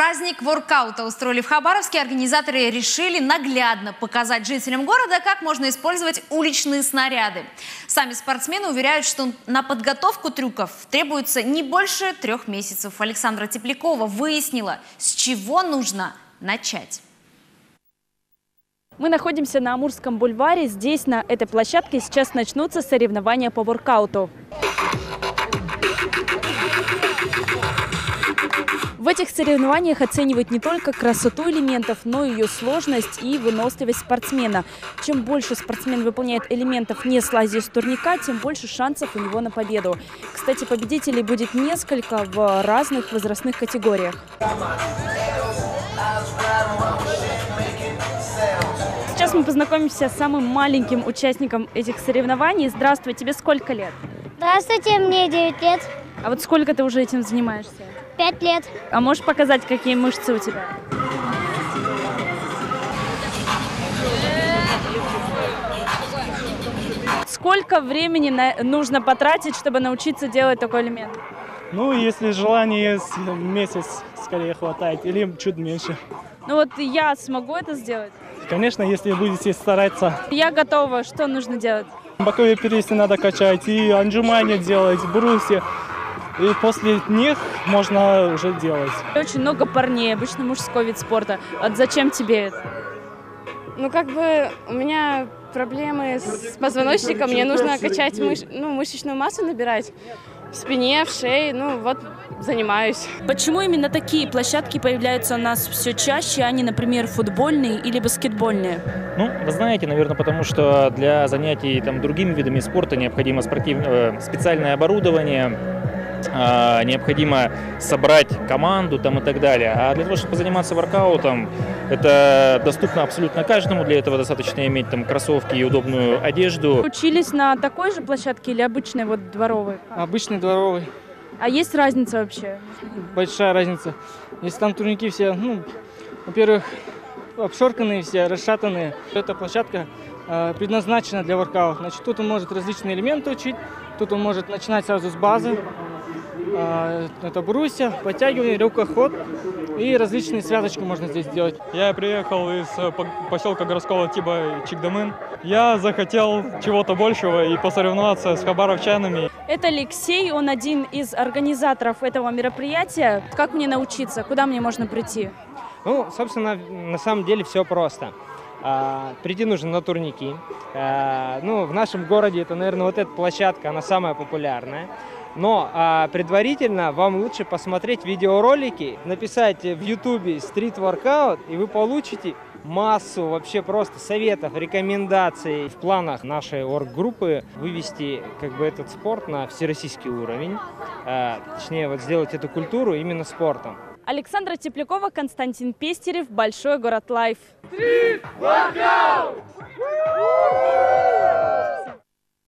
Праздник воркаута устроили в Хабаровске. Организаторы решили наглядно показать жителям города, как можно использовать уличные снаряды. Сами спортсмены уверяют, что на подготовку трюков требуется не больше 3 месяцев. Александра Теплякова выяснила, с чего нужно начать. Мы находимся на Амурском бульваре. Здесь, на этой площадке, сейчас начнутся соревнования по воркауту. В этих соревнованиях оценивают не только красоту элементов, но и ее сложность и выносливость спортсмена. Чем больше спортсмен выполняет элементов, не слазя с турника, тем больше шансов у него на победу. Кстати, победителей будет несколько в разных возрастных категориях. Сейчас мы познакомимся с самым маленьким участником этих соревнований. Здравствуй, тебе сколько лет? Здравствуйте, мне 9 лет. А вот сколько ты уже этим занимаешься? 5 лет. А можешь показать, какие мышцы у тебя? Сколько времени нужно потратить, чтобы научиться делать такой элемент? Ну, если желание есть, месяц скорее хватает, или чуть меньше. Ну вот я смогу это сделать? Конечно, если будете стараться. Я готова. Что нужно делать? Боковые перевесы надо качать, и отжимания делать, брусья. И после них можно уже делать. Очень много парней, обычно мужской вид спорта. Вот зачем тебе это? Ну, как бы у меня проблемы с позвоночником, мне нужно качать мышечную массу, набирать в спине, в шее, ну вот занимаюсь. Почему именно такие площадки появляются у нас все чаще, а не, например, футбольные или баскетбольные? Ну, вы знаете, наверное, потому что для занятий другими видами спорта необходимо специальное оборудование, необходимо собрать команду и так далее. А для того, чтобы заниматься воркаутом, это доступно абсолютно каждому. Для этого достаточно иметь кроссовки и удобную одежду. Учились на такой же площадке или обычной, вот дворовой? Обычный дворовый. А есть разница вообще? Большая разница. Если там турники все, во-первых, обшорканные все, расшатанные. Эта площадка предназначена для воркаута. Значит, тут он может различные элементы учить, тут он может начинать сразу с базы. Это брусья, подтягивание, рукоход и различные связочки можно здесь делать. Я приехал из поселка городского типа Чикдамын. Я захотел чего-то большего и посоревноваться с хабаровчанами. Это Алексей, он один из организаторов этого мероприятия. Как мне научиться? Куда мне можно прийти? Ну, собственно, на самом деле все просто. Прийти нужно на турники. В нашем городе это, наверное, вот эта площадка, она самая популярная. Но предварительно вам лучше посмотреть видеоролики, написать в YouTube «Street Workout», и вы получите массу вообще просто советов, рекомендаций. В планах нашей орггруппы вывести этот спорт на всероссийский уровень, точнее сделать эту культуру именно спортом. Александра Теплякова, Константин Пестерев, Большой город Лайв. Street Workout!